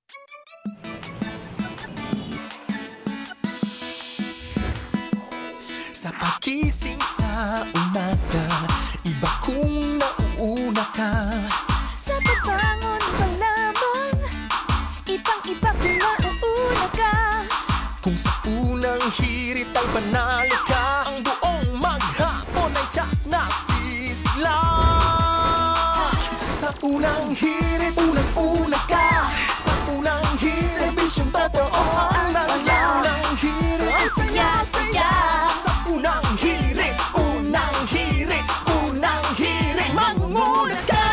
Sa pagising sa umaga, iba kung nauuna ka. Sa pagbangon pa lamang, ibang-iba kung nauuna ka. Kung sa unang hirit ay panalo ka, ang buong maghapon ay tiyak na sisigla. Sa unang hirit, unang-una ka. Sa unang hirit, serbisyong totoo ang nangyaw. Sa unang hirit, ang saya-saya. Sa unang hirit, unang hirit, unang hirit, mangunguna ka.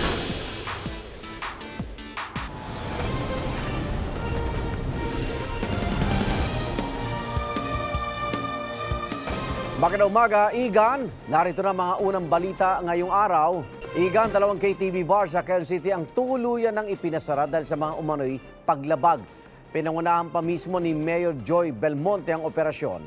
Magandang umaga, Igan. Narito na mga unang balita ngayong araw. Igan, 2 KTV bar sa Quezon City ang tuluyan ng ipinasara dahil sa mga umano'y paglabag. Pinangunahan pa mismo ni Mayor Joy Belmonte ang operasyon.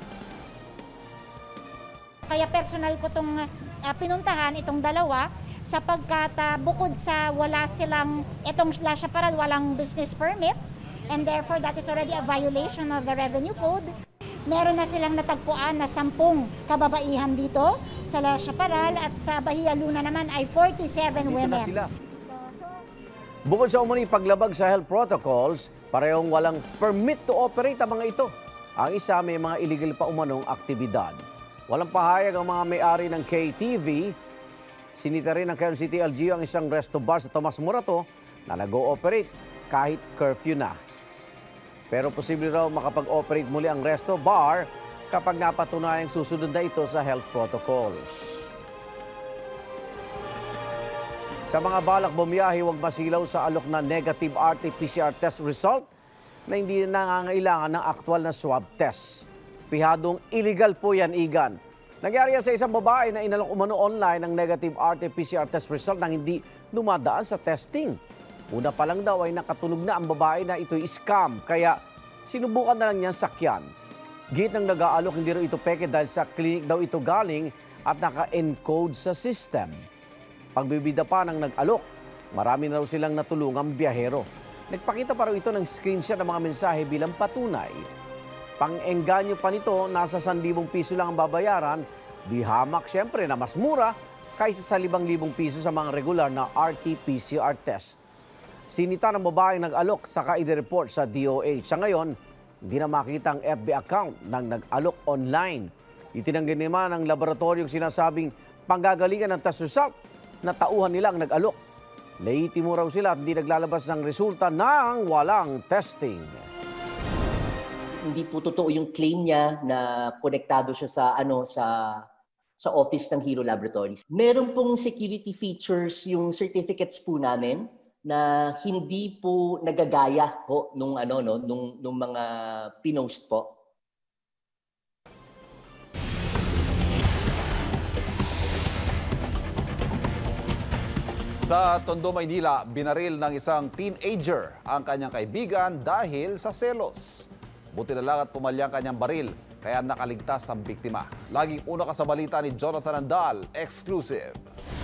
Kaya personal ko itong pinuntahan, itong dalawa, sapagkat bukod sa wala silang, itong La Chaparral, walang business permit, and therefore that is already a violation of the revenue code. Meron na silang natagpuan na 10 kababaihan dito sa La Chaparral at sa Bahia Luna naman ay 47 women. Bukod sa umano'y paglabag sa health protocols, parehong walang permit to operate ang mga ito. Ang isa may mga illegal pa umanong aktibidad. Walang pahayag ang mga may-ari ng KTV. Sinita rin ng Quezon City LGU ang isang resto bar sa Tomas Morato na nag-ooperate kahit curfew na. Pero posible raw makapag-operate muli ang resto bar kapag napatunayang susunod na ito sa health protocols. Sa mga balak bumiyahe, huwag masilaw sa alok na negative RT-PCR test result na hindi nangangailangan ng aktual na swab test. Pihadong illegal po yan, Igan. Nangyari yan sa isang babae na inalok umano online ng negative RT-PCR test result nang hindi dumadaan sa testing. Una pa lang daw ay nakatunog na ang babae na ito'y scam, kaya sinubukan na lang niyang sakyan. Git ng nag-aalok, hindi raw ito peke dahil sa clinic daw ito galing at naka-encode sa system. Pagbibida pa ng nag-alok, marami na raw silang natulungang biyahero. Nagpakita pa raw ito ng screenshot ng mga mensahe bilang patunay. Pang-engganyo pa nito, nasa 1,000 piso lang ang babayaran. Di hamak siyempre na mas mura kaysa sa 5,000 piso sa mga regular na RT-PCR test. Sinita ng babaeng nag-alok saka i-report sa DOH. Sa ngayon, hindi na makita ang FB account ng nag-alok online. Itinanggi naman ng laboratoryong sinasabing panggagalingan ng test result na tauhan nila ang nag-alok. Leitimo raw sila at hindi naglalabas ng resulta ng walang testing. Hindi po totoo yung claim niya na konektado siya sa office ng Hero Laboratories. Meron pong security features yung certificates po namin na hindi po nagagaya po nung mga pinost po. Sa Tondo, Maynila, binaril ng isang teenager ang kanyang kaibigan dahil sa selos. Buti na lang at pumalya ang kanyang baril, kaya nakaligtas ang biktima. Laging una ka sa balita ni Jonathan Andal, exclusive.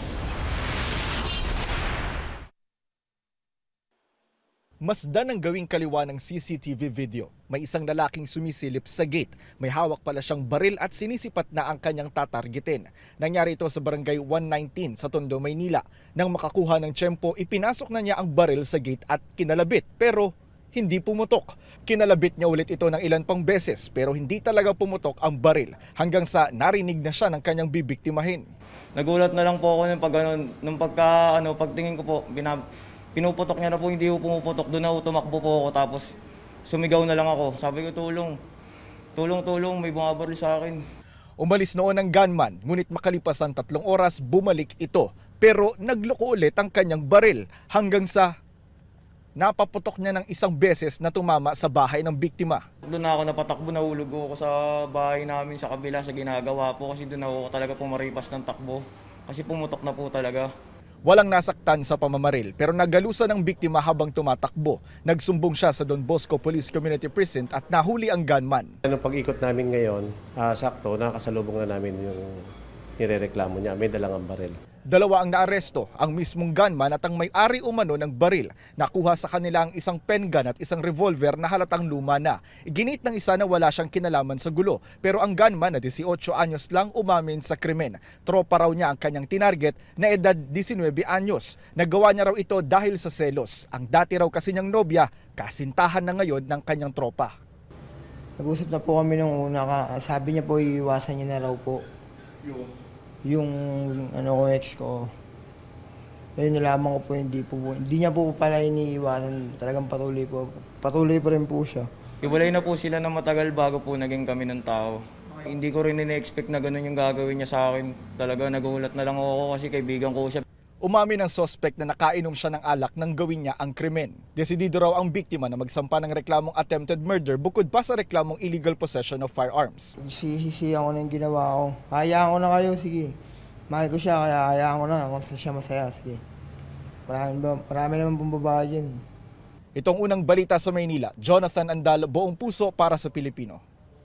Masdan ang gawing kaliwa ng CCTV video. May isang lalaking sumisilip sa gate. May hawak pala siyang baril at sinisipat na ang kanyang tatargetin. Nangyari ito sa barangay 119 sa Tondo, Maynila. Nang makakuha ng tiyempo, ipinasok na niya ang baril sa gate at kinalabit. Pero hindi pumutok. Kinalabit niya ulit ito ng ilan pang beses pero hindi talaga pumutok ang baril hanggang sa narinig na siya ng kanyang bibiktimahin. Nagulat na lang po ako nung pagtingin ko po, pinuputok niya na po, hindi po pumuputok. Doon na tumakbo po ako tapos sumigaw na lang ako. Sabi ko, tulong, may bumabaril sa akin. Umalis noon ang gunman, ngunit makalipas ang 3 oras, bumalik ito. Pero nagloko ulit ang kanyang baril hanggang sa napaputok niya ng isang beses na tumama sa bahay ng biktima. Doon na ako napatakbo, nahulog ako sa bahay namin sa kabila sa ginagawa po kasi doon ako talaga pumaripas ng takbo kasi pumutok na po talaga. Walang nasaktan sa pamamaril pero nagalusan ang biktima habang tumatakbo. Nagsumbong siya sa Don Bosco Police Community Precinct at nahuli ang gunman. Ang pag-ikot namin ngayon, sakto, nakasalubong na namin yung nirereklamo niya. May dalang ang baril. Dalawa ang naaresto, ang mismong gunman at ang may-ari umano ng baril. Nakuha sa kanila ang isang pen gun at isang revolver na halatang luma na. Iginit ng isa na wala siyang kinalaman sa gulo, pero ang gunman na 18 anyos lang umamin sa krimen. Tropa raw niya ang kanyang tinarget na edad 19 anyos. Nagawa niya raw ito dahil sa selos. Ang dati raw kasi niyang nobya, kasintahan na ngayon ng kanyang tropa. Nag-usap na po kami nung una, sabi niya po iiwasan niya na raw po. Yung ex ko. Ngayon nalaman ko po hindi niya po pala iniiwasan, talagang patuloy pa rin po siya. Iwalay na po sila na matagal bago po naging kami ng tao. Hindi ko rin ina-expect na ganun yung gagawin niya sa akin. Talaga nagulat na lang ako kasi kaibigan ko siya. Umamin ang suspect na nakainom siya ng alak nang gawin niya ang krimen. Desidido raw ang biktima na magsampa ng reklamong attempted murder bukod pa sa reklamong illegal possession of firearms. Sisisihan ko na yung ginawa ko. Hayaan ko na kayo, sige. Mahal ko siya, kaya hayaan ko na. Kung siya masaya, sige. Marami naman pong babae dyan. Itong unang balita sa Maynila, Jonathan Andal, Buong Puso para sa Pilipino.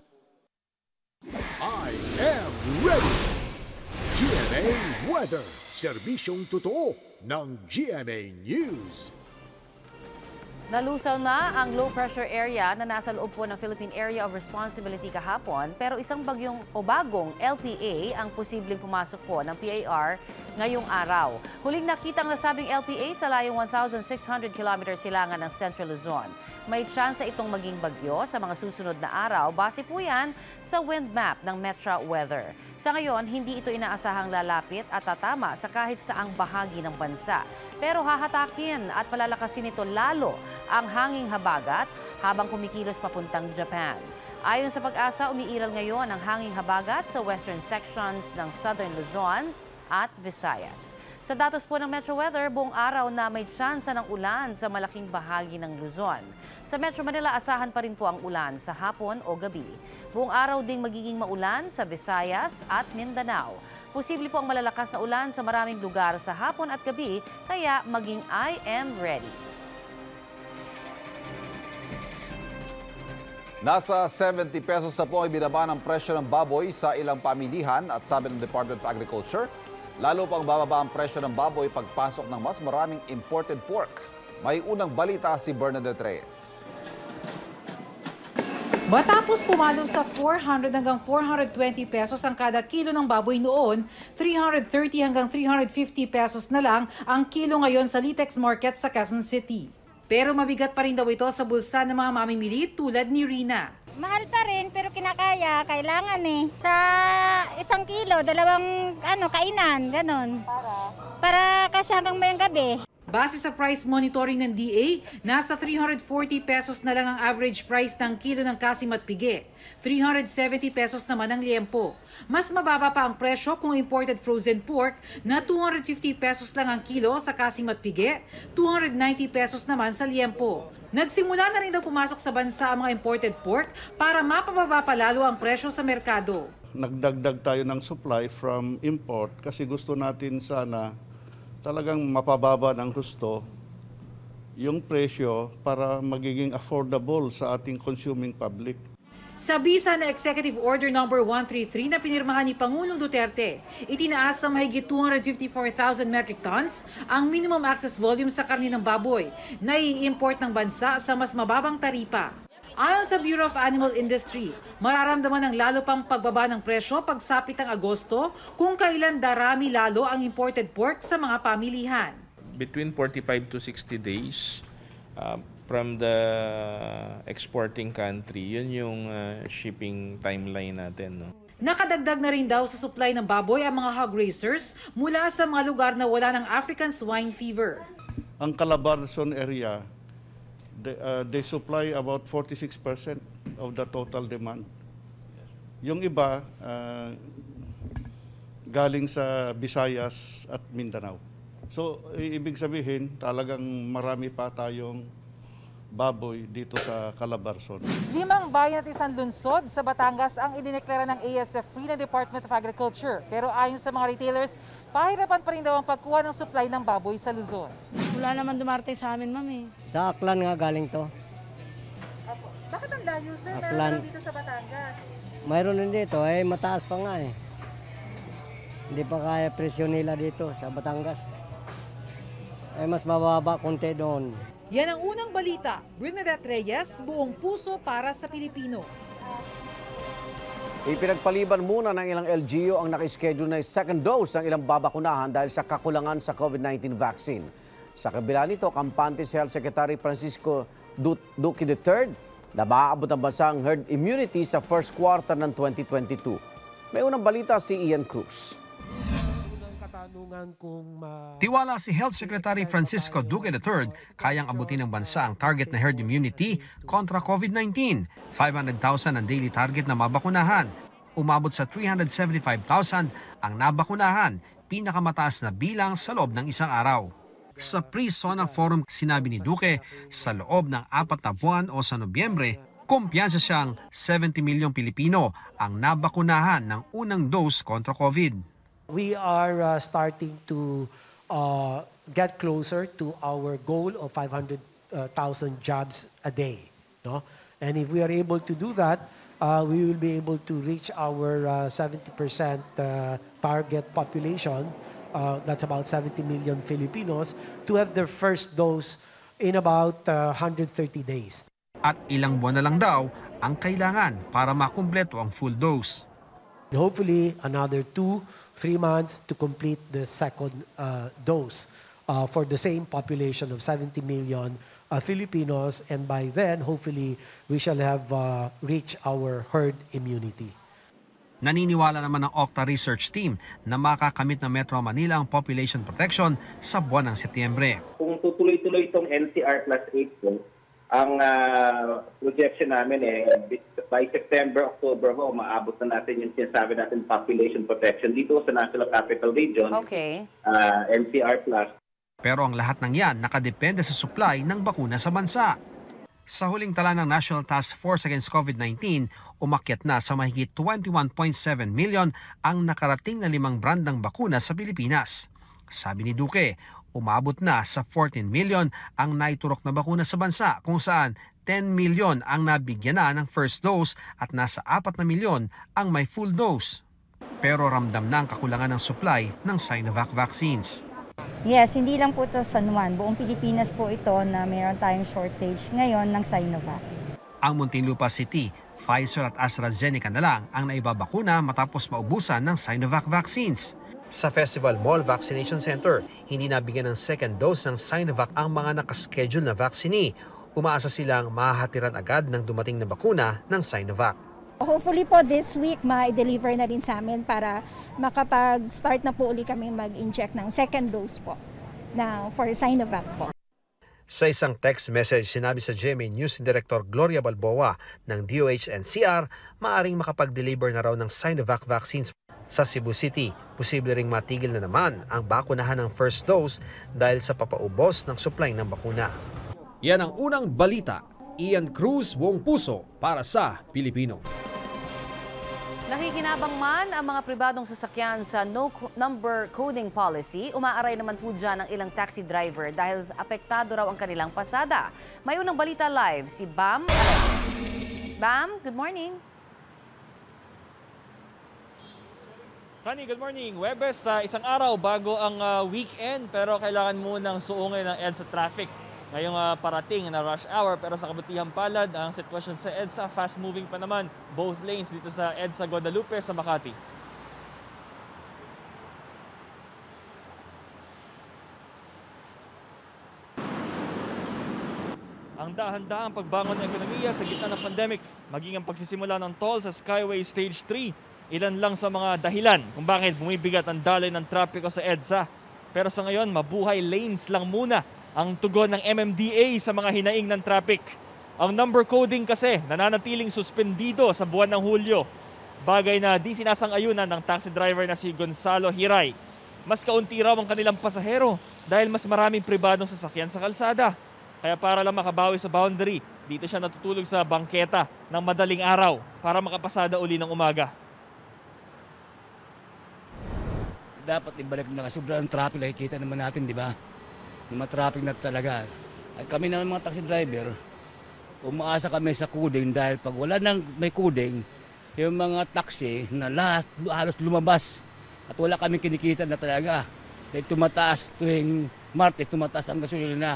I am ready! GMA Weather, serbisyong totoo ng GMA News. Nalusaw na ang low pressure area na nasa loob po ng Philippine Area of Responsibility kahapon, pero isang bagong LPA ang posibleng pumasok po ng PAR ngayong araw. Huling nakitang nasabing LPA sa layong 1,600 km silangan ng Central Luzon. May tsansa itong maging bagyo sa mga susunod na araw. Base po yan sa wind map ng Metro Weather. Sa ngayon, hindi ito inaasahang lalapit at tatama sa kahit saang bahagi ng bansa. Pero hahatakin at palalakasin ito lalo ang hanging habagat habang kumikilos papuntang Japan. Ayon sa Pag-asa, umiiral ngayon ang hanging habagat sa western sections ng Southern Luzon at Visayas. Sa datos po ng Metro Weather, buong araw na may tsansa ng ulan sa malaking bahagi ng Luzon. Sa Metro Manila, asahan pa rin po ang ulan sa hapon o gabi. Buong araw ding magiging maulan sa Visayas at Mindanao. Posible po ang malalakas na ulan sa maraming lugar sa hapon at gabi, kaya maging I am ready. Nasa 70 pesos na po ay binaba ng presyo ng baboy sa ilang pamilihan at sabi ng Department of Agriculture, lalo pang bababa ang presyo ng baboy pagpasok ng mas maraming imported pork. May unang balita si Bernadette Reyes. Matapos pumalo sa 400 hanggang 420 pesos ang kada kilo ng baboy noon, 330 hanggang 350 pesos na lang ang kilo ngayon sa Litex Market sa Quezon City. Pero mabigat pa rin daw ito sa bulsa ng mga mamimili tulad ni Rina. Mahal pa rin pero kinakaya, kailangan Sa 1 kilo, 2 kainan, ganon. Para kasi hanggang mayang gabi. Base sa price monitoring ng DA, nasa 340 pesos na lang ang average price ng kilo ng kasim at pigi. 370 pesos naman ang liempo. Mas mababa pa ang presyo kung imported frozen pork na 250 pesos lang ang kilo sa kasim at pigi, 290 pesos naman sa liempo. Nagsimula na rin daw pumasok sa bansa ang mga imported pork para mapababa pa lalo ang presyo sa merkado. Nagdagdag tayo ng supply from import kasi gusto natin sana talagang mapababa ng gusto yung presyo para magiging affordable sa ating consuming public. Sa bisa na Executive Order No. 133 na pinirmahan ni Pangulong Duterte, itinaas sa mahigit 254,000 metric tons ang minimum access volume sa karne ng baboy na i-import ng bansa sa mas mababang taripa. Ayon sa Bureau of Animal Industry, mararamdaman ng lalo pang pagbaba ng presyo pagsapit ng Agosto kung kailan darami lalo ang imported pork sa mga pamilihan. Between 45 to 60 days from the exporting country, yun yung shipping timeline natin. Nakadagdag na rin daw sa supply ng baboy ang mga hog raisers mula sa mga lugar na wala ng African swine fever. Ang Calabarzon area, they supply about 46% of the total demand. Yung iba, galing sa Visayas at Mindanao. So, ibig sabihin, talagang marami pa tayong baboy dito sa Calabarzon. 5 bayan at 1 lungsod sa Batangas ang idineklara ng ASF-free ng Department of Agriculture. Pero ayon sa mga retailers, pahirapan pa rin daw ang pagkuha ng supply ng baboy sa Luzon. Wala naman dumarating sa amin, ma'am. Sa Aklan nga galing to. Bakit ang layo, sir? Aklan. Meron dito sa Batangas. Mayroon din dito, mataas pa nga Hindi pa kaya presyo nila dito sa Batangas. Ay mas mababa konti doon. Yan ang unang balita. Bernadette Reyes, buong puso para sa Pilipino. Ipinagpaliban muna ng ilang LGU ang nakaschedule na second dose ng ilang babakunahan dahil sa kakulangan sa COVID-19 vaccine. Sa kabila nito, kampante si Health Secretary Francisco Duque III na maaabot ang bansang herd immunity sa first quarter ng 2022. May unang balita si Ian Cruz. Tiwala si Health Secretary Francisco Duque III kayang abutin ng bansa ang target na herd immunity kontra COVID-19. 500,000 ang daily target na mabakunahan. Umabot sa 375,000 ang nabakunahan, pinakamataas na bilang sa loob ng isang araw. Sa Pre-SONA Forum, sinabi ni Duque, sa loob ng 4 na buwan o sa Nobyembre, kumpiyansa siyang 70 milyong Pilipino ang nabakunahan ng unang dose kontra COVID. We are starting to get closer to our goal of 500,000 jobs a day. No? And if we are able to do that, we will be able to reach our 70% target population, that's about 70 million Filipinos, to have their first dose in about 130 days. At ilang buwan na lang daw ang kailangan para makumpleto ang full dose. Hopefully, another 2-3 months to complete the second dose for the same population of 70 million Filipinos, and by then, hopefully, we shall have reached our herd immunity. Naniniwala naman ng Octa Research Team na makakamit ng Metro Manila ang population protection sa buwan ng Setyembre. Kung tutuloy-tuloy itong NCR plus 8 po, ang projection namin by September, October maabot na natin yung sinasabi natin population protection dito sa National Capital Region, NCR plus. Pero ang lahat ng yan nakadepende sa supply ng bakuna sa bansa. Sa huling tala ng National Task Force Against COVID-19, umakyat na sa mahigit 21.7 million ang nakarating na 5 brandang bakuna sa Pilipinas. Sabi ni Duque, umabot na sa 14 million ang naiturok na bakuna sa bansa, kung saan 10 million ang nabigyan na ng first dose at nasa 4 na milyon ang may full dose. Pero ramdam na ang kakulangan ng supply ng Sinovac vaccines. Yes, hindi lang po ito San Juan. Buong Pilipinas po ito na mayroon tayong shortage ngayon ng Sinovac. Ang Muntinlupa City, Pfizer at AstraZeneca na lang ang naibabakuna matapos maubusan ng Sinovac vaccines. Sa Festival Mall Vaccination Center, hindi nabigyan ng second dose ng Sinovac ang mga nakaschedule na vaccine. Umaasa silang mahahatiran agad ng dumating na bakuna ng Sinovac. Hopefully po this week ma-deliver na din sa amin para makapag-start na po ulit kami mag-inject ng second dose po for Sinovac po. Sa isang text message, sinabi sa GMA News si Director Gloria Balboa ng DOH-NCR, maaring makapag-deliver na raw ng Sinovac vaccines sa Cebu City. Posible ring matigil na naman ang bakunahan ng first dose dahil sa papaubos ng supply ng bakuna. Yan ang unang balita. Ian Cruz, buong puso para sa Pilipino. Nakikinabang man ang mga pribadong sasakyan sa no number coding policy, umaaray naman po dyan ang ilang taxi driver dahil apektado raw ang kanilang pasada. May unang balita live si Bam. Bam, good morning. Honey, good morning. Webes, isang araw bago ang weekend pero kailangan munang suungin ng EDSA traffic ngayong parating na rush hour, pero sa kabutihang palad, ang sitwasyon sa EDSA, fast-moving pa naman, both lanes dito sa EDSA Guadalupe sa Makati. Ang dahan-dahang pagbangon ng ekonomiya sa gitna ng pandemic, maging ang pagsisimula ng toll sa Skyway Stage 3, ilan lang sa mga dahilan kung bakit bumibigat ang daloy ng trapiko sa EDSA. Pero sa ngayon, mabuhay lanes lang muna ang tugon ng MMDA sa mga hinaing ng traffic. Ang number coding kasi nananatiling suspendido sa buwan ng Hulyo. Bagay na di sinasang-ayunan ng taxi driver na si Gonzalo Hiray. Mas kaunti raw ang kanilang pasahero dahil mas maraming pribadong sasakyan sa kalsada. Kaya para lang makabawi sa boundary, dito siya natutulog sa bangketa ng madaling araw para makapasada uli ng umaga. Dapat ibalik na kasi sobrang traffic, nakikita naman natin, di ba? Matraffic na talaga. At kami na mga taxi driver, umaasa kami sa coding dahil pag wala nang may coding, yung mga taxi na lahat halos lumabas At wala kami kinikita na talaga. Dahil tumataas tuwing Martes, tumataas ang gasolina.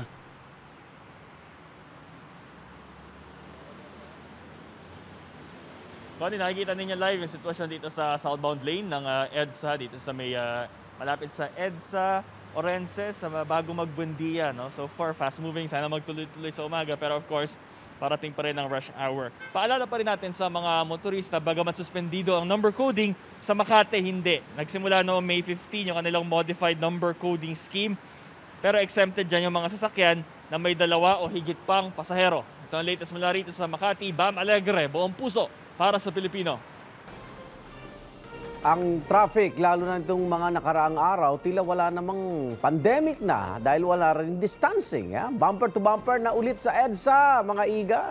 Connie, nakikita ninyo live yung sitwasyon dito sa southbound lane ng EDSA, dito sa may malapit sa EDSA, Orense, sa bago Magbuendia. No? So far, fast moving, sana magtuloy-tuloy sa umaga. Pero of course, parating pa rin ang rush hour. Paalala pa rin natin sa mga motorista, bagamat suspendido ang number coding, sa Makati hindi. Nagsimula noong May 15 yung kanilang modified number coding scheme. Pero exempted dyan yung mga sasakyan na may 2 o higit pang pasahero. Ito ang latest mula rito sa Makati. Bam Alegre, buong puso para sa Pilipino. Ang traffic, lalo na itong mga nakaraang araw, tila wala namang pandemic na dahil wala rin distancing. Bumper to bumper na ulit sa EDSA, mga igan.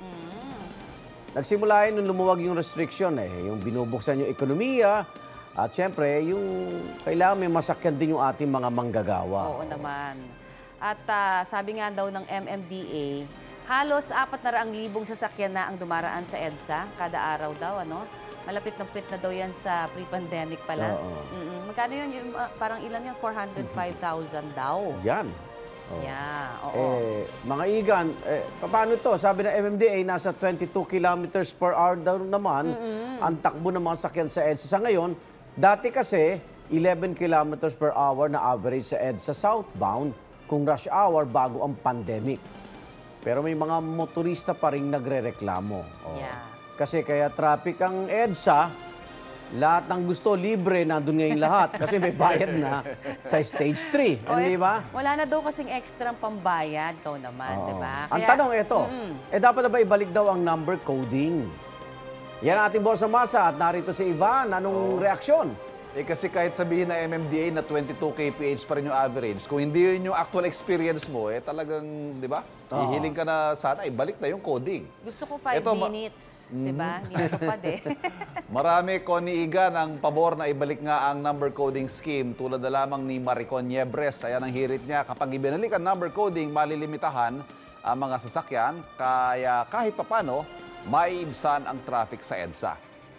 Nagsimula yun nung lumuwag yung restriction, yung binubuksan yung ekonomiya at syempre yung kailangan may masakyan din yung ating mga manggagawa. Oo naman. At sabi nga daw ng MMDA, halos 400,000 sasakyan na ang dumaraan sa EDSA kada araw daw, ano? Malapit na daw yan sa pre-pandemic pala. Magkano yun? Parang ilan yun? 405,000 daw. Yan. Yeah, oo. Mga igan, paano to? Sabi ng MMDA, nasa 22 kilometers per hour daw naman ang takbo ng mga sakyan sa EDSA. Sa ngayon, dati kasi 11 kilometers per hour na average sa EDSA southbound kung rush hour bago ang pandemic. Pero may mga motorista pa rin nagre-reklamo. Yeah. Kasi kaya traffic ang EDSA, lahat ng gusto libre, nandun ngayon lahat. Kasi may bayad na sa stage 3. Di ba? Wala na daw kasing extra pambayad, ikaw naman, di ba? Ang tanong ito, dapat na ba ibalik daw ang number coding? Yan ang ating Boss Masa at narito si Ivan. Anong reaksyon? Kasi kahit sabihin na MMDA na 22 kph pa rin yung average, kung hindi yun yung actual experience mo, talagang, di ba? Hihiling ka na sana, ibalik na yung coding. Gusto ko 5 minutes, di ba? Hindi natupad Marami, Connie Igan, ang pabor na ibalik nga ang number coding scheme, tulad na lamang ni Maricon Niebres. Ayan ang hirit niya, kapag ibinalik ang number coding, malilimitahan ang mga sasakyan, kaya kahit papano, maiibsan ang traffic sa EDSA.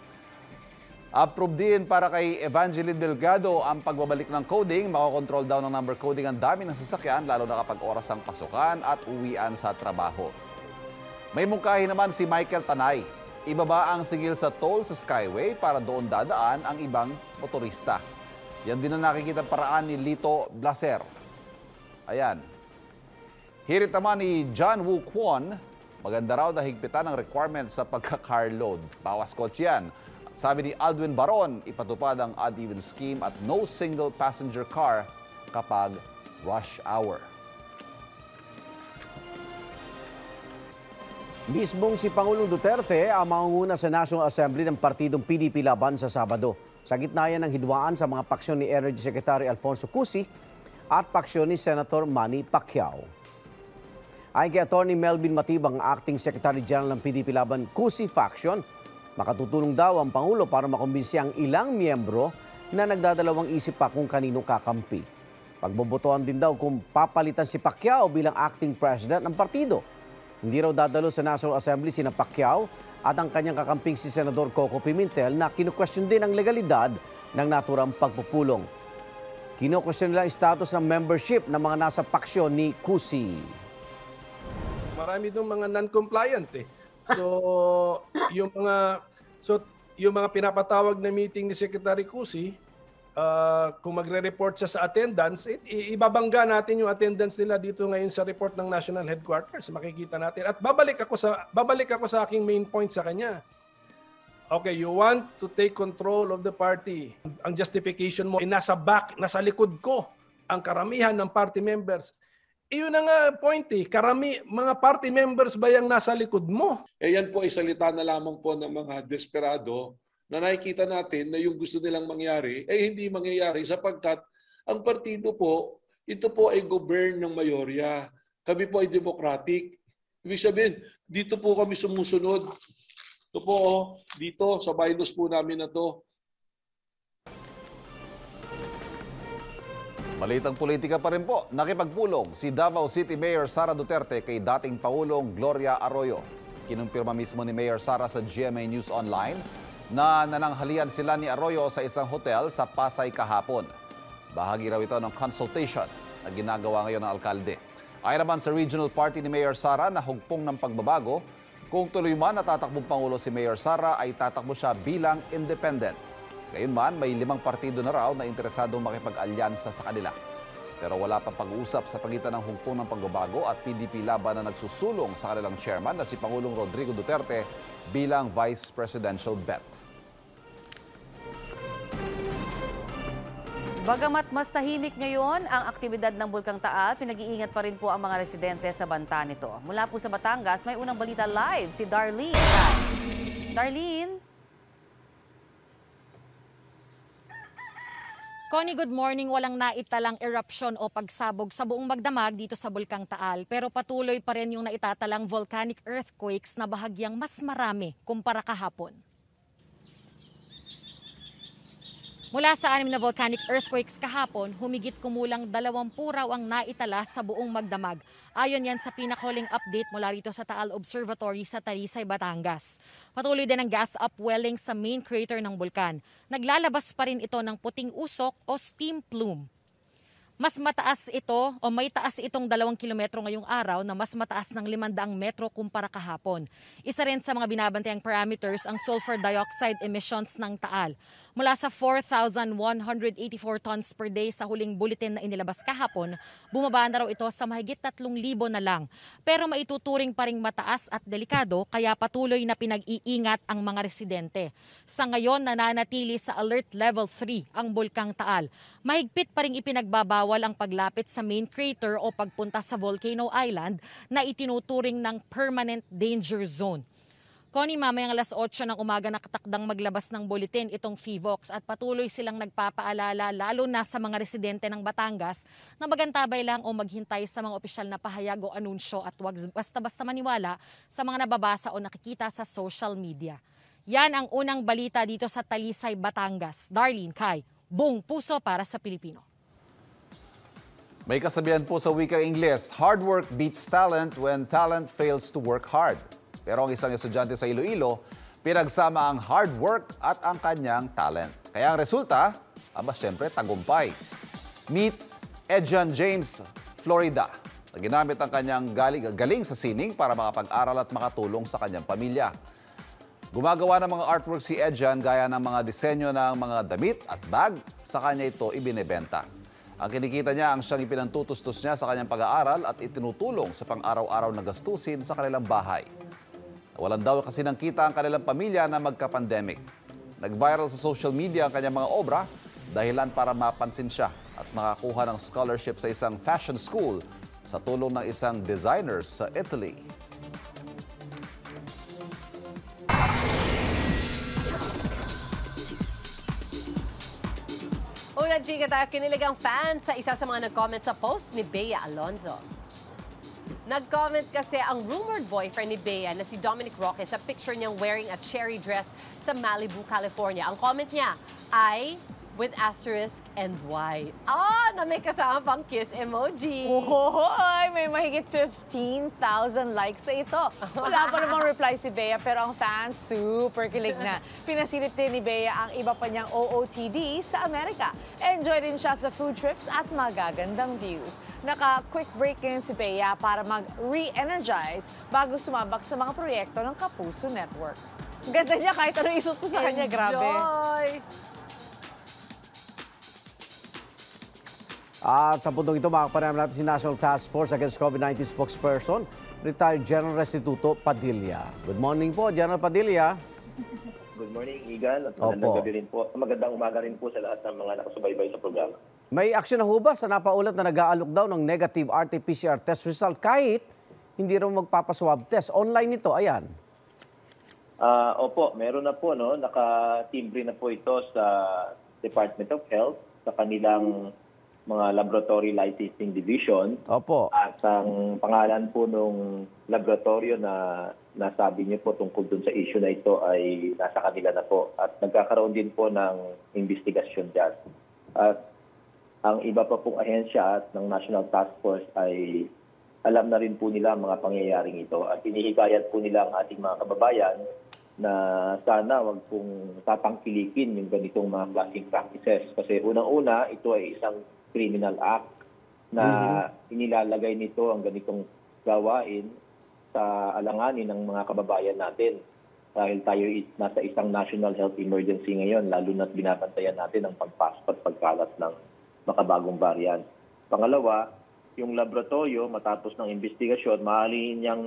Approve din para kay Evangeline Delgado ang pagbabalik ng coding. Makokontrol daw ng number coding ang dami ng sasakyan, lalo na kapag oras ang pasukan at uwian sa trabaho. May mungkahi naman si Michael Tanay. Ibaba ang sigil sa toll sa Skyway para doon dadaan ang ibang motorista. Yan din ang nakikita paraan ni Lito Blaser. Ayan. Hirit naman ni John Woo Kwon, maganda raw na higpitan ang requirement sa pagka-car load. Bawas kotse yan. Sabi ni Aldwin Baron, ipatupad ang odd-even scheme at no single passenger car kapag rush hour. Mismong si Pangulong Duterte ang mangunguna sa National Assembly ng partidong PDP Laban sa Sabado. Sa gitna yan ng hidwaan sa mga paksyon ni Energy Secretary Alfonso Cusi at paksyon ni Senator Manny Pacquiao. Ayon kay Atty. Melvin Matibang, Acting Secretary General ng PDP Laban Cusi faction, makatutulong daw ang Pangulo para makumbinsi ang ilang miyembro na nagdadalawang isip pa kung kanino kakampi. Pagbobotohan din daw kung papalitan si Pacquiao bilang acting president ng partido. Hindi raw dadalo sa National Assembly sina Pacquiao at ang kanyang kakamping si Senador Coco Pimentel na kinukwestiyon din ang legalidad ng naturang pagpupulong. Kinukwestiyon nila ang status ng membership ng mga nasa paksyon ni Cusi. Marami doon mga non-compliant So, yung mga pinapatawag na meeting ni Secretary Cusi, kung magre-report siya sa attendance, ibabangga natin yung attendance nila dito ngayon sa report ng National Headquarters. Makikita natin. At babalik ako sa aking main point sa kanya. Okay, you want to take control of the party. Ang justification mo ay nasa likod ko ang karamihan ng party members. Iyon na nga point mga party members ba yung nasa likod mo? Yan po ay salita na lamang po ng mga desperado na nakikita natin na yung gusto nilang mangyari hindi mangyayari sapagkat ang partido po, ito po ay govern ng mayorya. Kami po ay democratic. Ibig sabihin, dito po kami sumusunod. Ito po, dito sa bylaws po namin na to. Balitang politika pa rin po, nakipagpulong si Davao City Mayor Sara Duterte kay dating Pangulong Gloria Arroyo. Kinumpirma mismo ni Mayor Sara sa GMA News Online na nananghalian sila ni Arroyo sa isang hotel sa Pasay kahapon. Bahagi raw ito ng consultation na ginagawa ngayon ng alkalde. Ayon naman sa regional party ni Mayor Sara na hugpong ng pagbabago, kung tuloy man na tatakbong Pangulo si Mayor Sara ay tatakbo siya bilang independent. Gayunman, may 5 partido na raw na interesadong makipag-alyansa sa kanila. Pero wala pang pag-uusap sa pagitan ng hugpong ng pagbabago at PDP laban na nagsusulong sa kanilang chairman na si Pangulong Rodrigo Duterte bilang vice presidential bet. Bagamat mas tahimik ngayon ang aktibidad ng Bulkang Taal, pinag-iingat pa rin po ang mga residente sa banta nito. Mula po sa Batangas, may unang balita live si Darlene. Darlene? Connie, good morning. Walang naitalang eruption o pagsabog sa buong magdamag dito sa Bulkang Taal. Pero patuloy pa rin yung naitatalang volcanic earthquakes na bahagyang mas marami kumpara kahapon. Mula sa 6 na volcanic earthquakes kahapon, humigit kumulang 20 raw ang naitala sa buong magdamag. Ayon yan sa pinakahuling update mula rito sa Taal Observatory sa Talisay, Batangas. Patuloy din ang gas upwelling sa main crater ng bulkan. Naglalabas pa rin ito ng puting usok o steam plume. Mas mataas ito o may taas itong 2 kilometro ngayong araw na mas mataas ng 500 metro kumpara kahapon. Isa rin sa mga binabantayang parameters ang sulfur dioxide emissions ng Taal. Mula sa 4,184 tons per day sa huling bulletin na inilabas kahapon, bumaba na raw ito sa mahigit 3,000 na lang. Pero maituturing pa ring mataas at delikado kaya patuloy na pinag-iingat ang mga residente. Sa ngayon, nananatili sa alert level 3 ang Bulkang Taal. Mahigpit pa ring ipinagbabawal ang paglapit sa main crater o pagpunta sa Volcano Island na itinuturing ng permanent danger zone. Connie, mamayang alas 8 ng umaga nakatakdang maglabas ng bulletin itong FIVOX at patuloy silang nagpapaalala lalo na sa mga residente ng Batangas na magantabay lang o maghintay sa mga opisyal na pahayag o anunsyo at huwag basta-basta maniwala sa mga nababasa o nakikita sa social media. Yan ang unang balita dito sa Talisay, Batangas. Darlene, Kai, buong puso para sa Pilipino. May kasabihan po sa wikang Ingles, hard work beats talent when talent fails to work hard. Pero ang isang estudyante sa Iloilo, pinagsama ang hard work at ang kanyang talent. Kaya ang resulta, siyempre, tagumpay. Meet Edjan James Florida, na ginamit ang kanyang galing sa sining para makapag-aral at makatulong sa kanyang pamilya. Gumagawa ng mga artwork si Edjan gaya ng mga disenyo ng mga damit at bag, sa kanya ito ibinebenta. Ang kinikita niya ang siyang ipinantutustos niya sa kanyang pag-aaral at itinutulong sa pang-araw-araw na gastusin sa kanilang bahay. Walang daw kasi nang kita ang kanilang pamilya na magka-pandemic. Nag-viral sa social media ang kanyang mga obra dahilan para mapansin siya at makakuha ng scholarship sa isang fashion school sa tulong ng isang designer sa Italy. Una, chika tayo, kinilig ang fans sa isa sa mga nag-comment sa post ni Bea Alonzo. Nag-comment kasi ang rumored boyfriend ni Bea na si Dominic Roque sa picture niyang wearing a cherry dress sa Malibu, California. Ang comment niya ay with asterisk and why. Na may kasama pang kiss emoji. Ohoy! May mahigit 15,000 likes na ito. Wala pa namang reply si Bea pero ang fans super kilig na. Pinasilip din ni Bea ang iba pa niyang OOTD sa Amerika. Enjoy din siya sa food trips at magagandang views. Naka-quick break din si Bea para mag-re-energize bago sumabak sa mga proyekto ng Kapuso Network. Ganda niya kahit ano isuot ko sa kanya, grabe. Enjoy! At sa puntong ito, makakapanayam natin si National Task Force Against COVID-19 spokesperson, retired General Restituto Padilla. Good morning po, General Padilla. Good morning, Igan. At magandang gabi rin po. Magandang umaga rin po sa lahat ng mga nakasubaybay sa programa. May aksyon na hubas sa napaulat na nag-aalok daw ng negative RT-PCR test result kahit hindi rin magpapaswab test. Online ito, ayan. Opo, meron na po, no? Nakatimbre na po ito sa Department of Health sa kanilang mga laboratory licensing division. Opo. At ang pangalan po nung laboratorio na nasabi niyo po tungkol dun sa issue na ito ay nasa kanila na po. At nagkakaroon din po ng investigasyon dyan. At ang iba pa pong ahensya ng National Task Force ay alam na rin po nila ang mga pangyayaring ito. At inihikayat po nila ang ating mga kababayan na sana wag pong tatangkilikin yung ganitong mga klaseng practices. Kasi unang-una, ito ay isang criminal act na inilalagay nito ang ganitong gawain sa alanganin ng mga kababayan natin. Dahil tayo nasa isang national health emergency ngayon, lalo na't binabantayan natin ang pagpasok at pagkalat ng makabagong variant. Pangalawa, yung laboratorio matapos ng investigasyon, maaari niyang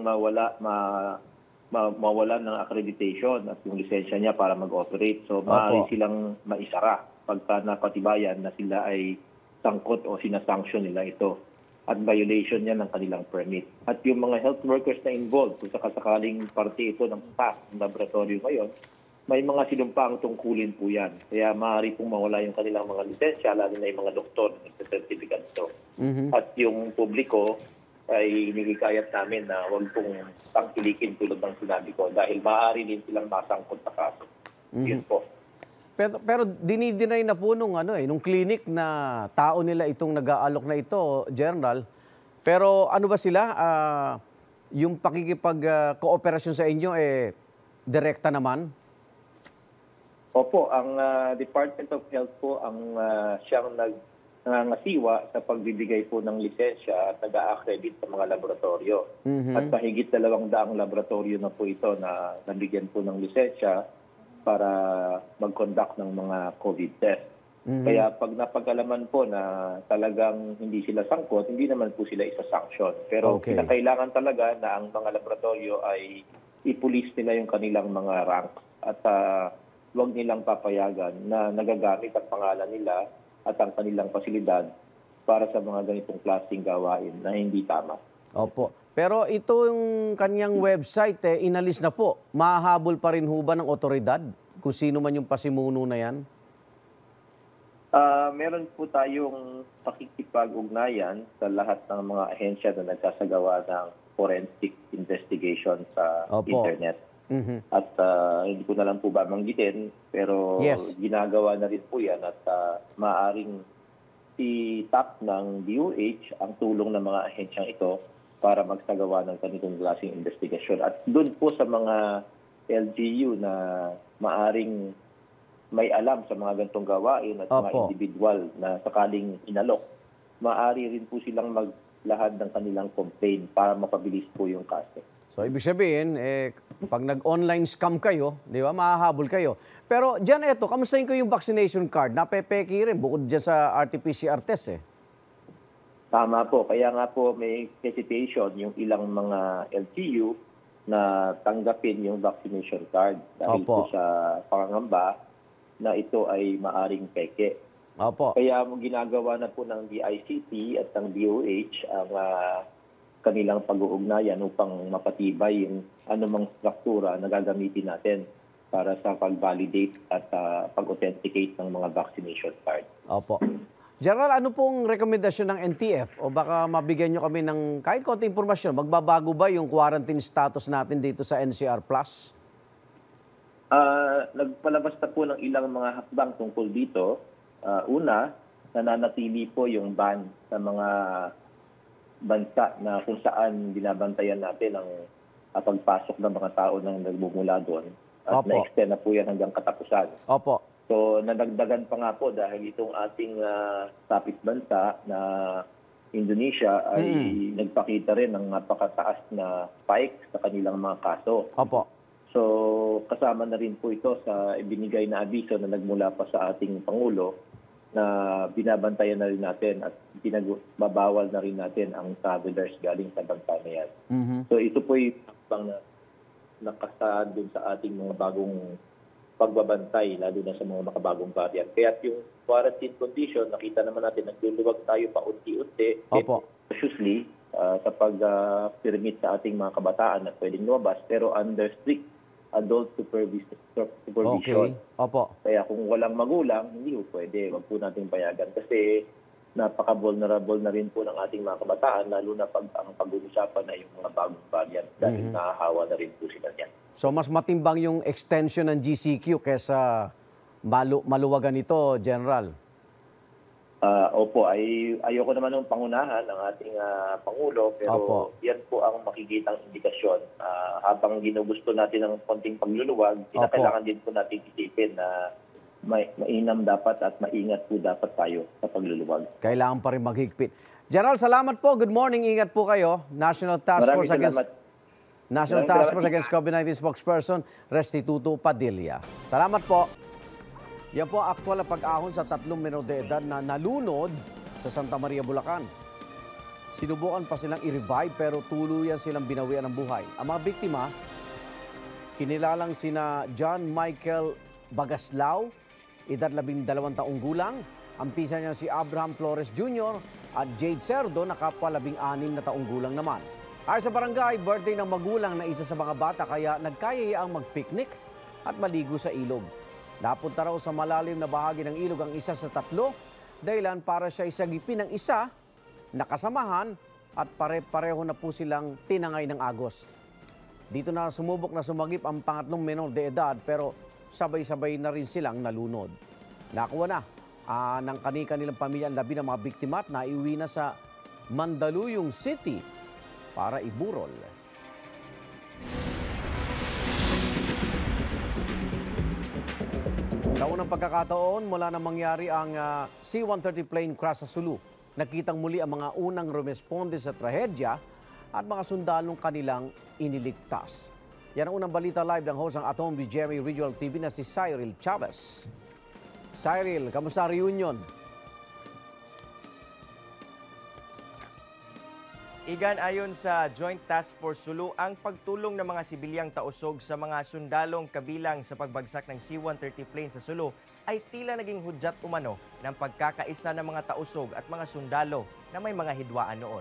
mawalan ng accreditation at yung lisensya niya para mag-operate. So maaari silang maisara pagka napatibayan na sila ay sangkot o sinasanction nila ito at violation niya ng kanilang permit. At yung mga health workers na involved, kung sakasakaling parte ito ng staff ng laboratorio ngayon, may mga sinumpaang tungkulin po yan. Kaya maaari pong mawala yung kanilang mga lisensya, lalo na yung mga doktor na nagsasertifikat ito. At yung publiko ay nilikayat namin na huwag pong tangkilikin tulad ng sinabi ko dahil maaari din silang masangkot sa kaso. Yun po. Pero dinideny na po nung clinic na tao nila itong nag-aalok na ito, General. Pero ano ba sila? Yung pakikipag-kooperasyon sa inyo direkta naman? Opo, ang Department of Health po ang siyang nangangasiwa sa pagbibigay po ng lisensya at nag-a-accredit sa mga laboratorio. At mahigit 200 laboratorio na po ito na nabigyan po ng lisensya para mag-conduct ng mga COVID test. Kaya pag napag-alaman po na talagang hindi sila sangkot, hindi naman po sila isa-sanction. Pero kailangan talaga na ang mga laboratorio ay ipulis nila yung kanilang mga ranks at huwag nilang papayagan na nagagamit ang pangalan nila at ang kanilang pasilidad para sa mga ganitong klaseng gawain na hindi tama. Opo. Pero ito yung kanyang website, inalis na po. Mahahabol pa rin ho ba ng otoridad kung sino man yung pasimuno na yan? Meron po tayong pakikipag-ugnayan sa lahat ng mga ahensya na nagsasagawa ng forensic investigation sa internet. At hindi ko na lang po ba manggitin, pero ginagawa na rin po yan at maaaring i-tap ng DOH ang tulong ng mga ahensyang ito para magsagawa ng ganitong klaseng investigasyon. At doon po sa mga LGU na maaring may alam sa mga ganitong gawain at mga individual na sakaling inalok, maaari rin po silang maglahad ng kanilang complaint para mapabilis po yung kaso. So, ibig sabihin, pag nag-online scam kayo, di ba, mahahabol kayo. Pero dyan, kamustahin ko yung vaccination card? Napepeki rin, bukod dyan sa RT-PCR test Tama po. Kaya nga po may hesitation yung ilang mga LGU na tanggapin yung vaccination card dahil po sa pangangamba na ito ay maaring peke. Kaya ginagawa na po ng DICT at ng DOH ang kanilang pag-uugnayan upang mapatibay yung anumang struktura na gagamitin natin para sa pag-validate at pag-authenticate ng mga vaccination card. General, ano pong rekomendasyon ng NTF? O baka mabigyan nyo kami ng kahit konti impormasyon, magbabago ba yung quarantine status natin dito sa NCR Plus? Nagpalabas na po ng ilang mga hakbang tungkol dito. Una, nananatili po yung ban sa mga bansa na kung saan binabantayan natin ang pagpasok ng mga tao nang nagmumula doon. At na-extend na po yan hanggang katapusan. So, nadagdagan pa nga po dahil itong ating tapis bansa na Indonesia ay nagpakita rin ng napakataas na spike sa kanilang mga kaso. So, kasama na rin po ito sa ibinigay na abiso na nagmula pa sa ating Pangulo na binabantayan na rin natin at babawal na rin natin ang travelers galing sa bansa na yan. So, ito po yung nakasaad dun sa ating mga bagong pagbabantay, lalo na sa mga makabagong variant. Kaya yung quarantine condition, nakita naman natin, nagluluwag tayo pa unti-unti, cautiously, sa pag-permit sa ating mga kabataan na pwedeng lumabas, pero under strict adult supervision. Kaya kung walang magulang, hindi po pwede. Wag po natin payagan kasi napaka-vulnerable na rin po ng ating mga kabataan, lalo na pag ang pag-uusapan na yung mga bagong variant dahil nahahawa na rin po sila niyan. So mas matimbang yung extension ng GCQ kaysa maluwagan ito, General? Opo, ayoko naman ng pangunahan ng ating Pangulo, pero yan po ang makikitang indikasyon. Habang ginugusto natin ng konting pagluluwag, kailangan din po natin isipin na mainam dapat at maingat po dapat tayo sa pagluluwag. Kailangan pa rin maghigpit. General, salamat po. Good morning. Ingat po kayo. National Task Force Against COVID-19 spokesperson Restituto Padilla. Salamat po. Yan po ang aktwal na pag-ahon sa 3 menor de edad na nalunod sa Santa Maria, Bulacan. Sinubukan pa silang i-revive pero tuluyan silang binawian ng buhay. Ang mga biktima, kinilalang sina John Michael Bagaslao, edad 12 taong gulang. Ang pisa niya si Abraham Flores Jr. at Jade Cerdo na kapwa 16 na taong gulang naman. Ayon sa barangay, birthday ng magulang na isa sa mga bata kaya nagkayayaang mag-picnic at maligo sa ilog. Napunta raw sa malalim na bahagi ng ilog ang isa sa 3, dahilan para siya isagipin ng isa, nakasamahan at pare-pareho na po silang tinangay ng agos. Dito na sumubok na sumagip ang pangatlong menor de edad pero sabay-sabay na rin silang nalunod. Nakuha na ng kanilang pamilya ang labi ng mga biktima at naiuwi na sa Mandaluyong City para iburol. Sa unang pagkakataon, mula na mangyari ang C-130 plane crash sa Sulu, nakitang muli ang mga unang rumesponde sa trahedya at mga sundalong kanilang iniligtas. Yan ang unang balita live ng host ng Atom BGMA Regional TV na si Cyril Chavez. Cyril, kamusta reunion? Igan, ayon sa Joint Task Force Sulu, ang pagtulong ng mga sibilyang tausog sa mga sundalong kabilang sa pagbagsak ng C-130 plane sa Sulu ay tila naging hudyat umano ng pagkakaisa ng mga tausog at mga sundalo na may mga hidwaan noon.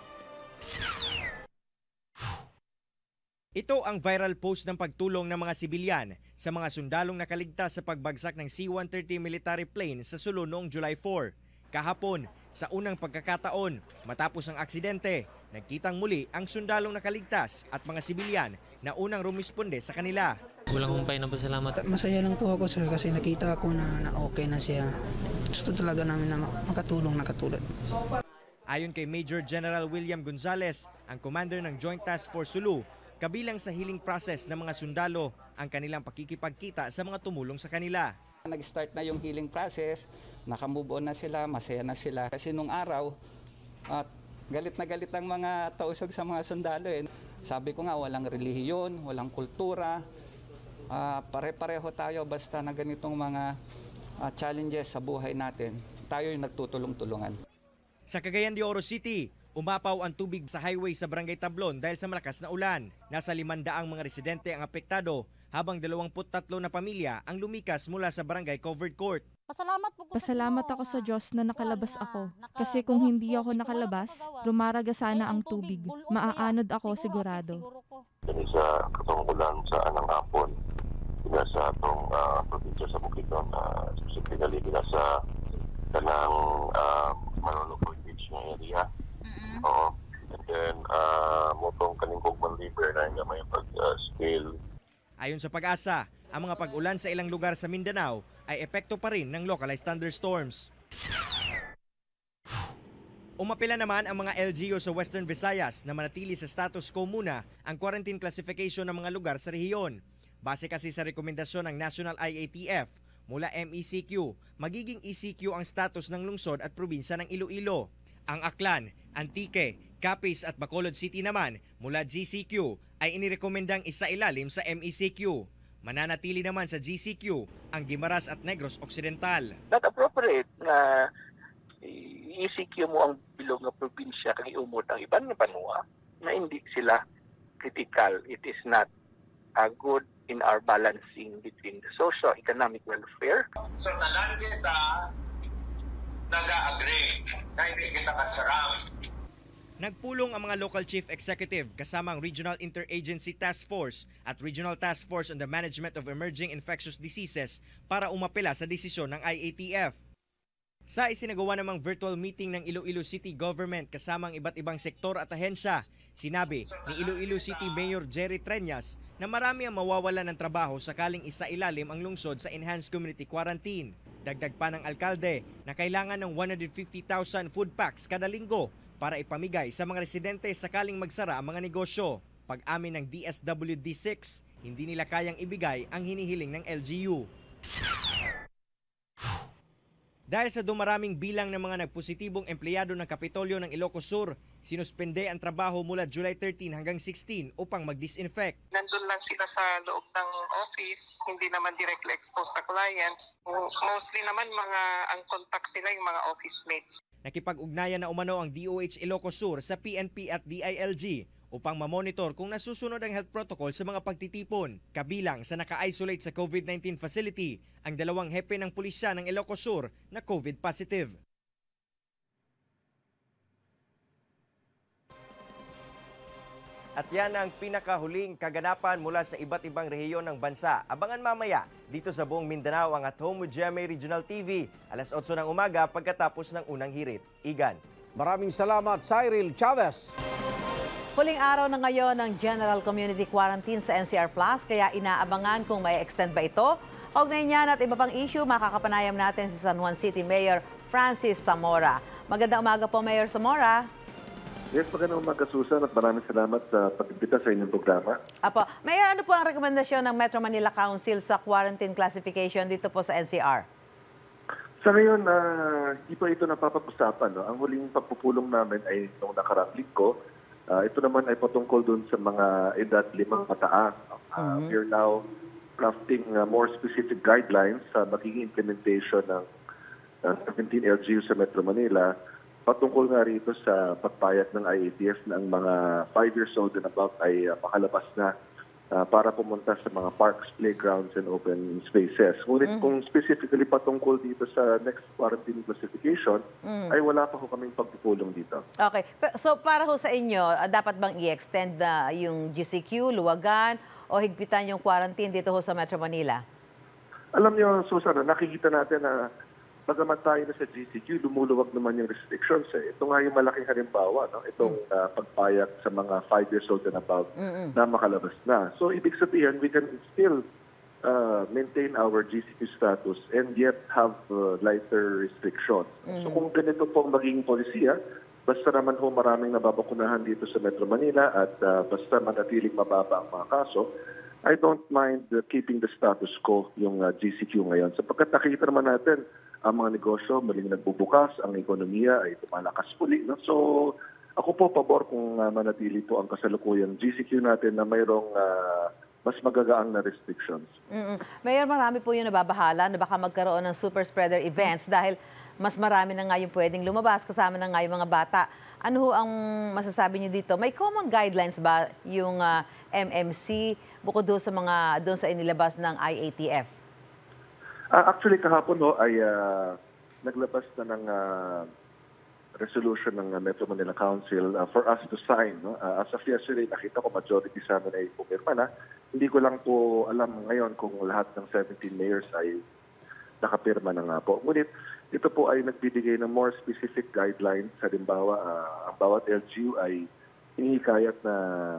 Ito ang viral post ng pagtulong ng mga sibilyan sa mga sundalong nakaligtas sa pagbagsak ng C-130 military plane sa Sulu noong July 4. Kahapon, sa unang pagkakataon, matapos ang aksidente, nagkitang muli ang sundalong nakaligtas at mga sibilyan na unang rumisponde sa kanila. Walang humpay na pasalamat. Masaya lang po ako, sir, kasi nakita ko na okay na siya. Gusto talaga namin na makatulong na katulad. Ayon kay Major General William Gonzales, ang commander ng Joint Task Force Sulu, kabilang sa healing process ng mga sundalo ang kanilang pakikipagkita sa mga tumulong sa kanila. Nag-start na yung healing process, nakamove on na sila, masaya na sila. Kasi nung araw, galit na galit ang mga tausog sa mga sundalo. Sabi ko nga, walang relihiyon, walang kultura. Pare-pareho tayo basta na ganitong mga challenges sa buhay natin. Tayo yung nagtutulong-tulungan. Sa Cagayan de Oro City, umapaw ang tubig sa highway sa Barangay Tablon dahil sa malakas na ulan. Nasa 500 mga residente ang apektado, habang 23 na pamilya ang lumikas mula sa Barangay Covered Court. Pasalamat ako sa Diyos na nakalabas ako. Kasi kung hindi ako nakalabas, lumaraga sana ang tubig. Maaanod ako sigurado. Sa katungkulan sa anang hapon, sa atong probinsya sa Bukidnon, specifically sa kanang Manolo Beach na area. And then, motong kaning Gugman River na nga may pag-scale. Ayon sa Pag-asa, ang mga pag-ulan sa ilang lugar sa Mindanao ay epekto pa rin ng localized thunderstorms. Umapila naman ang mga LGU sa Western Visayas na manatili sa status quo muna ang quarantine classification ng mga lugar sa rehiyon. Base kasi sa rekomendasyon ng National IATF mula MECQ, magiging ECQ ang status ng lungsod at probinsya ng Iloilo. Ang Aklan, Antique, Capiz at Bacolod City naman mula GCQ ay inirekomendang isailalim sa MECQ. Mananatili naman sa GCQ ang Guimaras at Negros Occidental. Not appropriate na ECQ mo ang bilog na probinsya kag iumot ang ibang banwa na hindi sila critical. It is not good in our balancing between the socio-economic welfare. So tanan kita nag-agree na hindi kita kasarap. Nagpulong ang mga local chief executive kasama ang Regional Interagency Task Force at Regional Task Force on the Management of Emerging Infectious Diseases para umapela sa desisyon ng IATF. Sa isinagawa namang virtual meeting ng Iloilo City Government kasama ang iba't ibang sektor at ahensya, sinabi ni Iloilo City Mayor Jerry Treñas na marami ang mawawalan ng trabaho sakaling isailalim ang lungsod sa Enhanced Community Quarantine. Dagdag pa ng alkalde na kailangan ng 150,000 food packs kada linggo para ipamigay sa mga residente sakaling magsara ang mga negosyo. Pag-amin ng DSWD6, hindi nila kayang ibigay ang hinihiling ng LGU. Dahil sa dumaraming bilang ng mga nagpositibong empleyado ng Kapitolyo ng Ilocos Sur, sinuspende ang trabaho mula July 13 hanggang 16 upang mag-disinfect. Nandun lang sila sa loob ng office, hindi naman directly exposed sa clients. Mostly naman ang contacts nila yung mga office mates. Nakipag-ugnayan na umano ang DOH Ilocos Sur sa PNP at DILG upang mamonitor kung nasusunod ang health protocol sa mga pagtitipon. Kabilang sa naka-isolate sa COVID-19 facility ang 2 hepe ng pulisya ng Ilocos Sur na COVID positive. At yan ang pinakahuling kaganapan mula sa iba't ibang rehiyon ng bansa. Abangan mamaya dito sa buong Mindanao ang At Home with GMA Regional TV. Alas 8 ng umaga pagkatapos ng unang hirit. Igan. Maraming salamat, Cyril Chavez. Huling araw na ngayon ng General Community Quarantine sa NCR Plus, kaya inaabangan kung may extend ba ito. Kaugnay niyan at iba pang issue, makakapanayam natin si San Juan City Mayor Francis Zamora. Magandang umaga po, Mayor Zamora. Yes, magandang umaga, Susan, at maraming salamat sa pag-imbita sa inyong programa. Apo, Mayor, ano po ang rekomendasyon ng Metro Manila Council sa quarantine classification dito po sa NCR? Sa ngayon, hindi pa ito napapag-usapan. No? Ang huling pagpupulong namin ay noong nakaraang linggo. Ito naman ay patungkol dun sa mga edad 5 pataas. We are now crafting more specific guidelines sa magiging implementation ng 17 LGU sa Metro Manila. Patungkol nga rito sa pagpayag ng IATF na ang mga 5 years old and above ay makalabas na para pumunta sa mga parks, playgrounds, and open spaces. Ngunit kung specifically patungkol dito sa next quarantine classification, ay wala pa ho kaming pagpupulong dito. Okay. So para ho sa inyo, dapat bang i-extend na yung GCQ, luwagan, o higpitan yung quarantine dito ho sa Metro Manila? Alam niyo, Susan, nakikita natin na bagamat tayo na sa GCQ, lumuluwag naman yung restrictions. Ito nga yung malaking halimbawa, no? Itong pagpayag sa mga 5 years old and above na makalabas na. So, ibig sabihin, we can still maintain our GCQ status and yet have lighter restrictions. So, kung ganito po ang magiging polisiya, basta naman ho maraming nababakunahan dito sa Metro Manila at basta manatiling mababa ang mga kaso, I don't mind keeping the status quo yung GCQ ngayon. Sapagkat nakikita naman natin, ang mga negosyo muling nagbubukas, ang ekonomiya ay tumalakas muli. No? So, ako po pabor kung manatili po ang kasalukuyang GCQ natin na mayroong mas magagaang na restrictions. Mayor, marami po yung nababahala na baka magkaroon ng super spreader events dahil mas marami na nga yung pwedeng lumabas, kasama na nga yung mga bata. Ano ho ang masasabi niyo dito? May common guidelines ba yung MMC bukod doon sa inilabas ng IATF? Actually, kahapon ay naglabas na ng resolution ng Metro Manila Council for us to sign. No? As of yesterday, nakita ko majority sa amin ay pumirma na. Hindi ko lang po alam ngayon kung lahat ng 17 mayors ay nakapirma na nga po. Ngunit ito po ay nagbibigay ng more specific guidelines. Halimbawa, ang bawat LGU ay hinihikayat na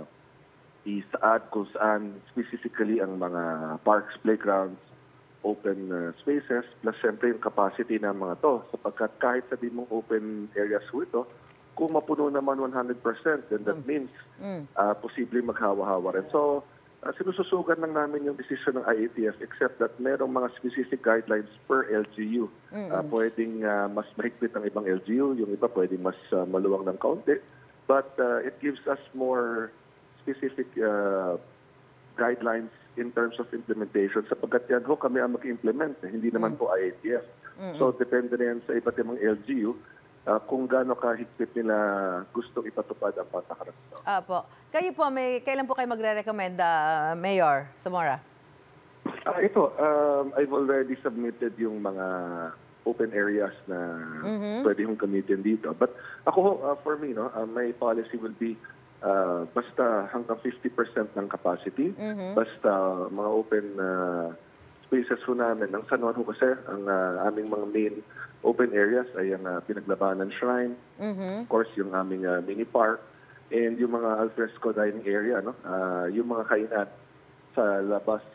isaad kung saan specifically ang mga parks, playgrounds, open spaces, plus siyempre yung capacity ng mga to. Sapagkat kahit sabihin mong open areas ho ito, kung mapuno naman 100%, then that means posibleng maghawa-hawa rin. So, sinususugan lang namin yung decision ng IATF except that merong mga specific guidelines per LGU. Pwedeng mas mahigpit ang ibang LGU, yung iba pwedeng mas maluwang ng kaunti. But it gives us more specific guidelines in terms of implementation sapagkat yan ho kami ang mag-implement, hindi naman po IATF. So depende na yan sa iba't ibang LGU kung gaano kahigpit nila gustong ipatupad ang patakaran. Apo. Kayo po, kailan po kayo magre-recommend, Mayor Zamora? I've already submitted yung mga open areas na pwede hong gamitin dito. But ako, for me, my policy will be basta hanggang 50% ng capacity, basta mga open spaces ho namin. Ang San Juan ho kasi, ang aming mga main open areas ay ang Pinaglabanan Shrine, of course yung aming mini park, and yung mga alfresco dining area, yung mga kainan sa labas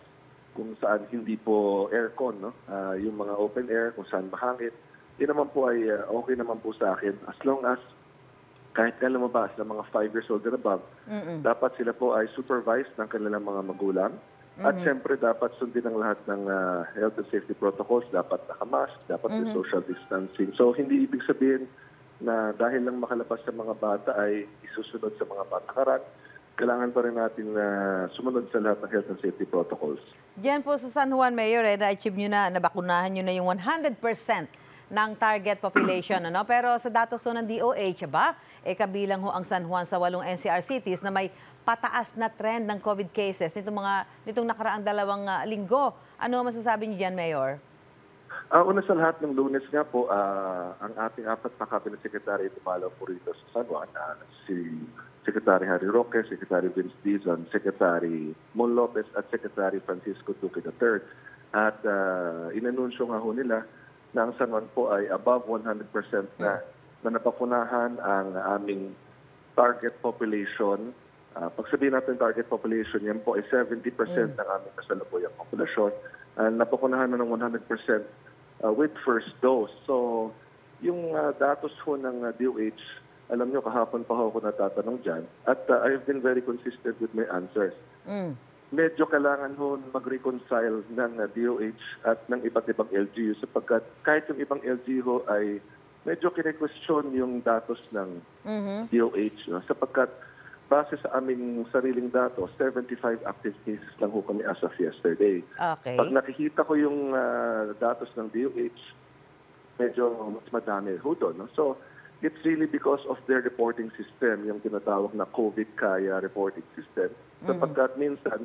kung saan hindi po aircon, no? Yung mga open air, kung saan mahangin. Yun naman po ay okay naman po sa akin. As long as kahit na lumabas ng mga 5 years old and above, dapat sila po ay supervised ng kanilang mga magulang. At syempre, dapat sundin ang lahat ng health and safety protocols. Dapat nakamask, dapat may social distancing. So, hindi ibig sabihin na dahil lang makalabas sa mga bata ay isusunod sa mga patakaran. Kailangan pa rin natin sumunod sa lahat ng health and safety protocols. Diyan po sa San Juan, Mayor, na-achieve nyo na, nabakunahan nyo na yung 100% ng target population. Ano? Pero sa datos ng DOH, kabilang ho ang San Juan sa 8 NCR cities na may pataas na trend ng COVID cases nitong nakaraang 2 linggo. Ano masasabi niyo diyan, Mayor? Una sa lahat, ng Lunes nga po, ang ating 4 na cabinet secretary tumalaw po rito sa San Juan, si Secretary Harry Roque, Secretary Vince Dizon, Secretary Mon Lopez at Secretary Francisco Duque III. At inanunsyo nga ho nila na ang San Juan po ay above 100% na napapunahan ang aming target population. Pag sabihin natin target population, yan po ay 70% ng aming kasalukuyang populasyon. Napapunahan na ng 100% with first dose. So, yung datos ho ng DOH, alam nyo, kahapon pa ako natatanong dyan. At I've been very consistent with my answers. Medyo kailangan ho mag-reconcile ng DOH at ng iba't ibang LGU sapagkat kahit yung ibang LGU ay medyo kine-question yung datos ng DOH. No? Sapagkat base sa aming sariling datos, 75 active cases lang ho kami as of yesterday. Okay. Pag nakikita ko yung datos ng DOH, medyo mas madami ho doon. No? So, it's really because of their reporting system, yung tinatawag na COVID-Kaya reporting system. Sapagkat minsan,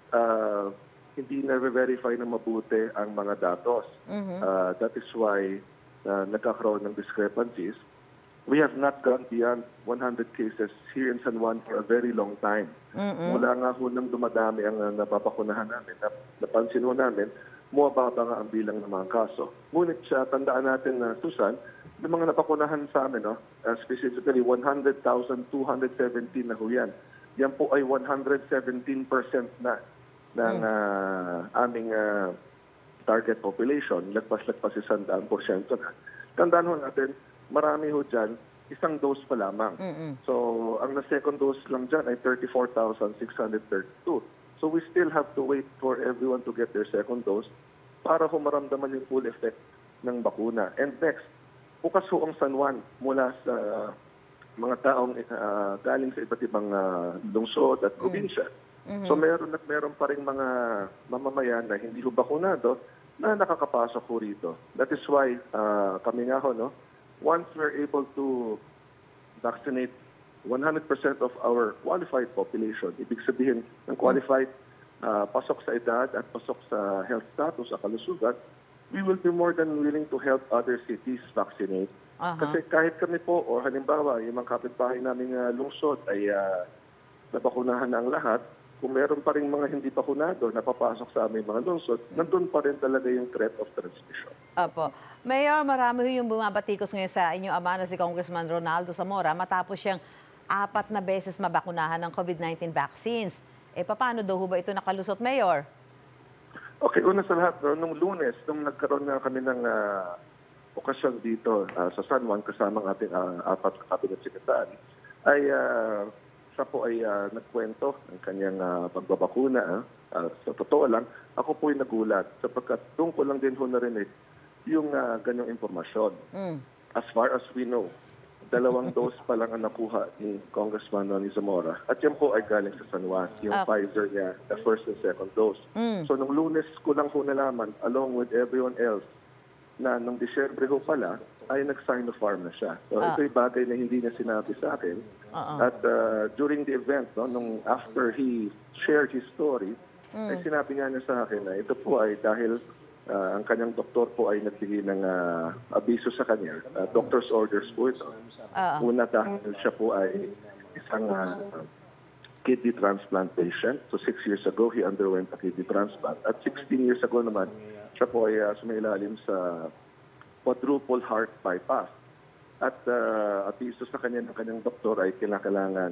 hindi na-verify na mabuti ang mga datos. That is why nagkakaroon ng discrepancies. We have not gone beyond 100 cases here in San Juan for a very long time. Mula nga ho nang dumadami ang napapakunahan namin, napansin ho namin, bumababa nga ang bilang ng mga kaso. Ngunit tandaan natin na, Susan, yung mga napakunahan sa amin, specifically 100,217 na ho yan. Yan po ay 117% na ng aming target population. Lagpas-lagpas 100% na. Tandaan ho natin, marami ho dyan, isang dose pa lamang. So, ang na-second dose lang dyan ay 34,632. So, we still have to wait for everyone to get their second dose para ho maramdaman yung full effect ng bakuna. And next, bukas ho ang San Juan mula sa mga taong galing sa iba't ibang lungsod at probinsya. So meron pa rin mga mamamayan na hindi ho bakunado na nakakapasok ho rito. That is why kami nga ho, no, once we're able to vaccinate 100% of our qualified population, ibig sabihin ng qualified, pasok sa edad at pasok sa health status sa kalusugan, we will be more than willing to help other cities vaccinate. Kasi kahit kami po, o halimbawa, yung mga kapitbahay namin lungsod ay nabakunahan na ang lahat, kung meron pa rin mga hindi bakunado na papasok sa aming mga lungsod, nandun pa rin talaga yung threat of transmission. Opo. Mayor, marami yung bumabatikos ngayon sa inyong ama na si Congressman Ronaldo Zamora matapos siyang 4 na beses mabakunahan ng COVID-19 vaccines. Paano daw ba ito nakalusot, Mayor? Okay, una sa lahat, nung Lunes, nung nagkaroon na kami ng okasyon dito sa San Juan kasama ang ating 4 na cabinet secretary, ay siya po ay nagkwento ng kanyang pagbabakuna. Sa totoo lang, ako po ay nagulat sapagkat doon ko lang din ho narinig yung ganyang impormasyon. As far as we know, 2 dose pa lang ang nakuha ni Congressman Ronnie Zamora. At yan po ay galing sa San Juan, yung Pfizer niya, the first and second dose. So nung Lunes ko lang ho nalaman, along with everyone else, na nung Disyembre ho pala, ay nag-Sinopharm na siya. So ito'y bagay na hindi niya sinabi sa akin. At during the event, no, nung after he shared his story, ay sinabi nga niya sa akin na ito po ay dahil ang kanyang doktor po ay nagbigay ng abiso sa kanya. Doctor's orders po ito. Una dahil siya po ay isang kidney transplant patient. So 6 years ago, he underwent a kidney transplant. At 16 years ago naman, siya po ay sumailalim sa quadruple heart bypass. At abiso sa kanya ng kanyang doktor ay kinakailangan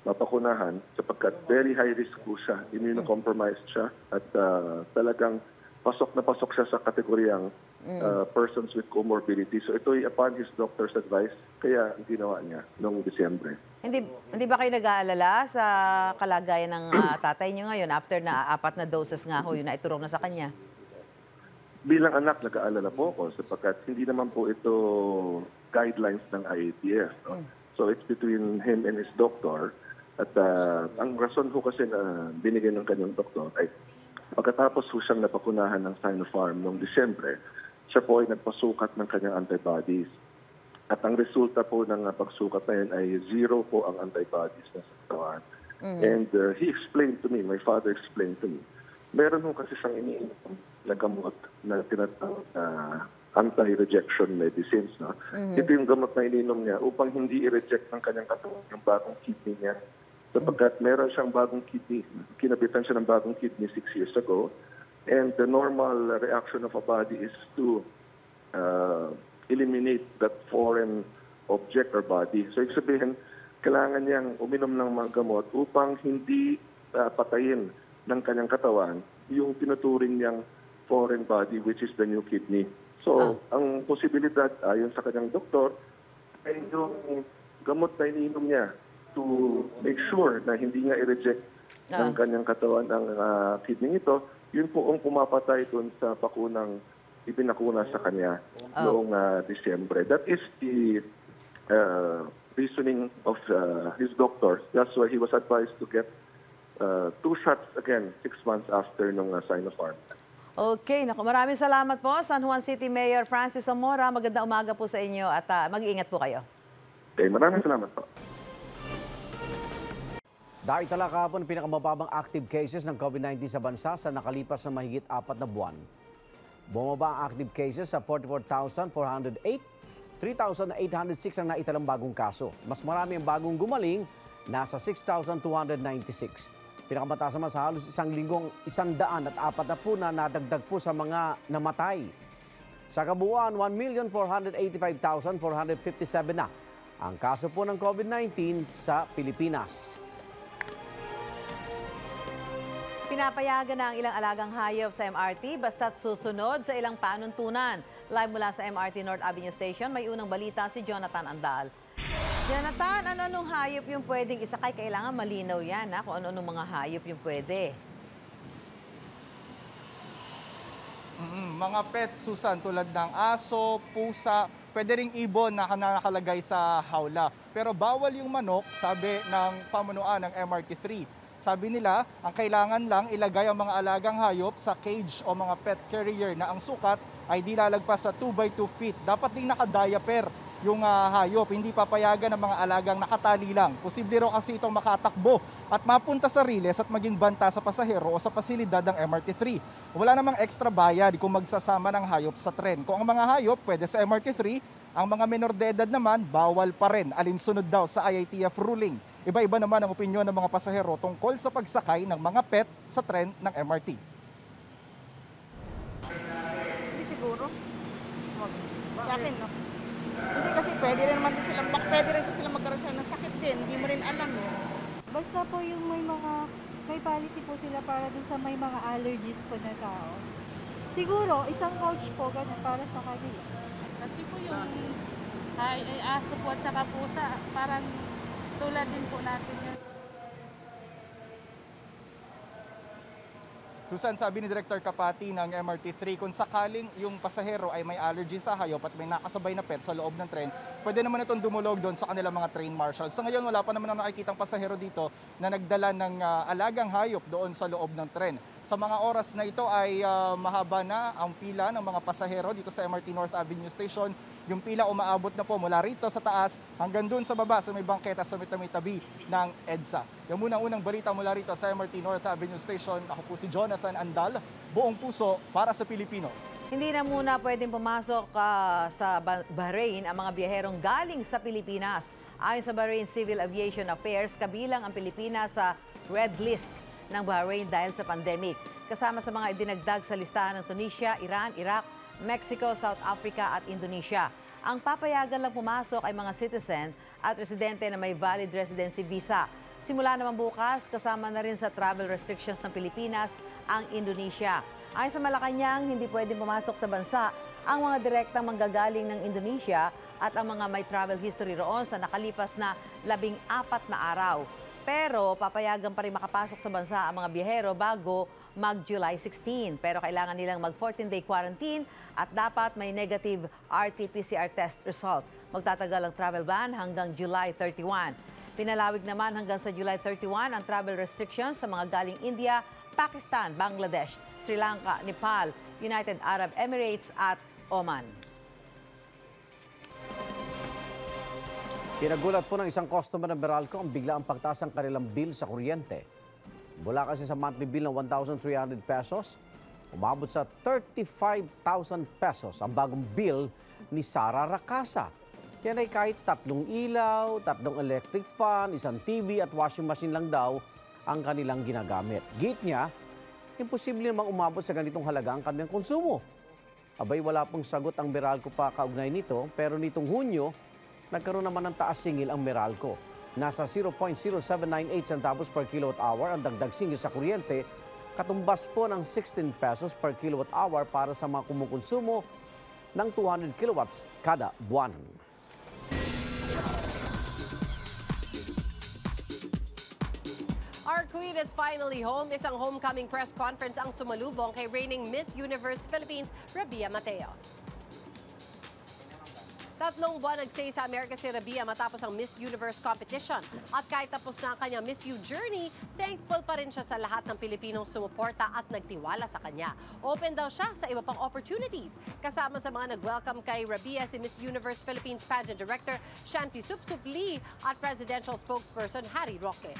mapakunahan sapagkat very high risk po siya, immunocompromised siya at talagang pasok na pasok siya sa kategoryang persons with comorbidity. So ito ay upon his doctor's advice, kaya ginawa niya noong Disyembre. Hindi ba kayo nag-aalala sa kalagayan ng tatay niyo ngayon after na 4 na doses nga ho yun na iturong na sa kanya? Bilang anak, nag-aalala po ako sapagkat hindi naman po ito guidelines ng IATF. No? So it's between him and his doctor. At ang rason ho kasi na binigay ng kanyang doktor ay pagkatapos ho siyang napakunahan ng Sinopharm noong Disyembre, siya po ay nagpasukat ng kanyang antibodies. At ang resulta po ng pagsukat na yun ay 0 po ang antibodies na sa katawan. And he explained to me, my father explained to me, meron ho kasi siyang iniinom na gamot na tinatawag na anti-rejection medicines. No? Ito yung gamot na ininom niya upang hindi i-reject ng kanyang katawan yung bagong kidney niya. Sapagkat meron siyang bagong kidney, kinabitan siya ng bagong kidney 6 years ago. And the normal reaction of a body is to eliminate that foreign object or body. So, ibig sabihin, kailangan niyang uminom ng mga gamot upang hindi patayin ng kanyang katawan yung tinuturing niyang foreign body, which is the new kidney. So, ang posibilidad, ayon sa kanyang doktor, ay yung gamot na ininom niya to make sure na hindi nga i-reject ng kanyang katawan ang kidney ito, yun po ang pumapatay doon sa pakunang ipinakuna sa kanya noong Disyembre. That is the reasoning of his doctor. That's why he was advised to get 2 shots again 6 months after nung Sinopharm. Okay, naku, maraming salamat po, San Juan City Mayor Francis Zamora. Magandang umaga po sa inyo at mag-iingat po kayo. Okay, maraming salamat po. Dahil tala kahapon pinakamababang active cases ng COVID-19 sa bansa sa nakalipas na mahigit 4 na buwan. Bumaba ang active cases sa 44,408, 3,806 ang naitalang bagong kaso. Mas marami ang bagong gumaling, nasa 6,296. Pinakamataas naman sa halos isang linggong 104 na nadagdag po sa mga namatay. Sa kabuuan, 1,485,457 na ang kaso po ng COVID-19 sa Pilipinas. Pinapayagan na ang ilang alagang hayop sa MRT basta't susunod sa ilang panuntunan. Live mula sa MRT North Avenue Station, may unang balita si Jonathan Andal. Jonathan, ano-anong hayop yung pwedeng isakay? Kailangan malinaw yan, kung ano-anong mga hayop yung pwede. Mga pet, Susan, tulad ng aso, pusa, pwede ring ibon na nakalagay sa hawla. Pero bawal yung manok, sabi ng pamunuan ng MRT3. Sabi nila, ang kailangan lang ilagay ang mga alagang hayop sa cage o mga pet carrier na ang sukat ay di lalagpas sa 2 by 2 feet. Dapat ding naka-diaper yung hayop, hindi papayagan ng mga alagang nakatali lang. Posible raw kasi itong makatakbo at mapunta sa riles at maging banta sa pasahero o sa pasilidad ng MRT3. Wala namang extra bayad kung magsasama ng hayop sa tren. Kung ang mga hayop pwede sa MRT3, ang mga menor de edad naman bawal pa rin. Alinsunod daw sa IATF ruling. Iba-iba naman ang opinyon ng mga pasahero tungkol sa pagsakay ng mga pet sa tren ng MRT. Hindi siguro. Sa akin, no? Hindi kasi pwede rin naman din silang, pwede rin silang magkaroon ng sakit din. Hindi mo rin alam. Basta po yung may policy po sila para dun sa may mga allergies po na tao. Siguro, isang couch po ganun para sa kanila. Kasi po yung aso po at saka pusa, parang tulad din po natin yun. Susan, sabi ni Director Kapati ng MRT3, kung sakaling yung pasahero ay may allergy sa hayop at may nakasabay na pet sa loob ng tren, pwede naman itong dumulog doon sa kanilang mga train marshals. Sa ngayon, wala pa naman ang nakikitang pasahero dito na nagdala ng alagang hayop doon sa loob ng tren. Sa mga oras na ito ay mahaba na ang pila ng mga pasahero dito sa MRT North Avenue Station. Yung pila umaabot na po mula rito sa taas hanggang doon sa baba sa may bangketa sa may tabi ng EDSA. Yung unang balita mula rito sa MRT North Avenue Station. Ako po si Jonathan Andal, buong puso para sa Pilipino. Hindi na muna pwedeng pumasok sa Bahrain ang mga biyaherong galing sa Pilipinas. Ayon sa Bahrain Civil Aviation Affairs, kabilang ang Pilipinas sa red list ng Bahrain dahil sa pandemic. Kasama sa mga idinagdag sa listahan ng Tunisia, Iran, Iraq, Mexico, South Africa at Indonesia. Ang papayagan lang pumasok ay mga citizen at residente na may valid residency visa. Simula naman bukas, kasama na rin sa travel restrictions ng Pilipinas ang Indonesia. Ayon sa Malacanang, hindi pwedeng pumasok sa bansa ang mga direktang manggagaling ng Indonesia at ang mga may travel history roon sa nakalipas na 14 na araw. Pero papayagan pa rin makapasok sa bansa ang mga biyahero bago mag-July 16. Pero kailangan nilang mag-14-day quarantine at dapat may negative RT-PCR test result. Magtatagal ang travel ban hanggang July 31. Pinalawig naman hanggang sa July 31 ang travel restrictions sa mga galing India, Pakistan, Bangladesh, Sri Lanka, Nepal, United Arab Emirates at Oman. Pinagulat po ng isang customer ng Meralco ang bigla ang pagtaas ng kanilang bill sa kuryente. Mula kasi sa monthly bill ng 1,300 pesos, umabot sa 35,000 pesos ang bagong bill ni Sara Racasa. Yan ay kahit 3 ilaw, 3 electric fan, 1 TV at washing machine lang daw ang kanilang ginagamit. Gate niya, imposible namang umabot sa ganitong halaga ang kanilang konsumo. Abay, wala pong sagot ang Meralco pa kaugnay nito, pero nitong Hunyo, nagkaroon naman ng taas singil ang Meralco. Nasa 0.0798 centavos per kilowatt hour ang dagdag singil sa kuryente, katumbas po ng 16 pesos per kilowatt hour para sa mga kumukonsumo ng 200 kilowatts kada buwan. Our queen is finally home. Isang homecoming press conference ang sumalubong kay reigning Miss Universe Philippines, Rabia Mateo. 3 buwan nagstay sa Amerika si Rabia matapos ang Miss Universe competition. At kahit tapos na ang kanyang Miss U journey, thankful pa rin siya sa lahat ng Pilipinong sumuporta at nagtiwala sa kanya. Open daw siya sa iba pang opportunities. Kasama sa mga nag-welcome kay Rabia si Miss Universe Philippines Pageant Director Shamsi Supsup Lee at Presidential Spokesperson Harry Roque.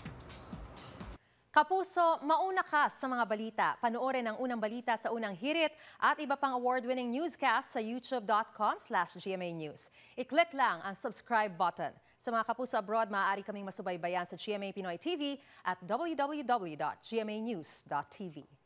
Kapuso, mauna ka sa mga balita. Panoorin ang unang balita sa unang hirit at iba pang award-winning newscast sa youtube.com/GMA News. I-click lang ang subscribe button. Sa mga kapuso abroad, maaari kaming masubaybayan sa GMA Pinoy TV at www.gmanews.tv.